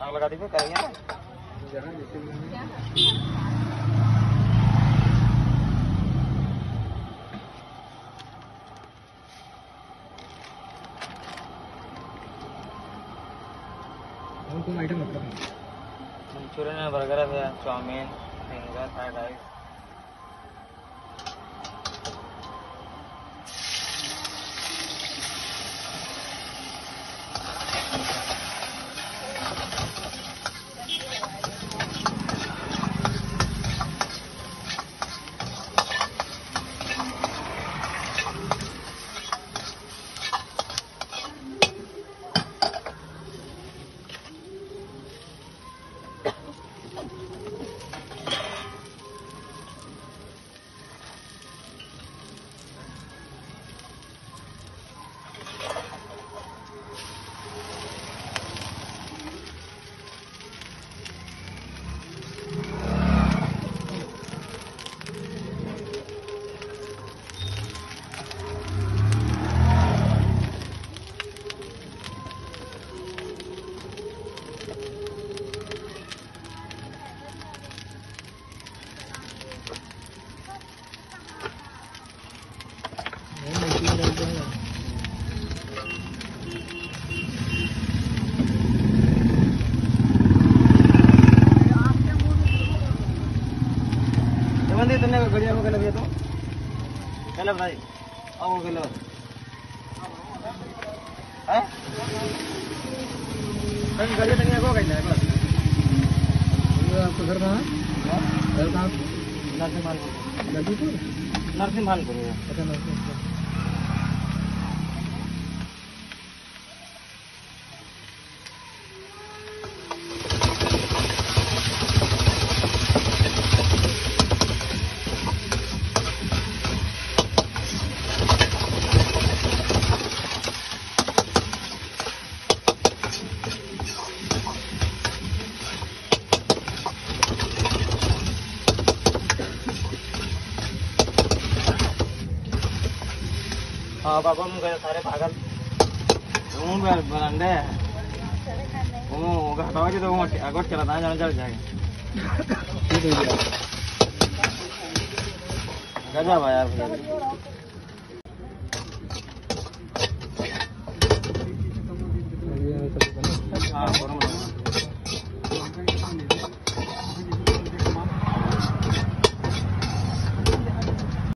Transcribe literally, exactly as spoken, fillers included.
आग लगा दी करेंगे ना। कौन आइटम मतलब मंचूरियन है, बर्गर है, चाउमीन, फिंगर फ्राइड राइस। इतने बढ़िया हो गया तो चलो भाई अब हो गया है कहीं गली तक हो गई ना बस। आपका घर कहाँ घर कहाँ नरसिम्हानपुर नरसिंहपुर नरसिम्हानपुर अच्छा नरसिंहपुर। हाँ बाबा मुझे सारे पागल वो बरांडे वो हटावा जी तो वो आगोट चला था जाना चल जाएगा गजब है यार।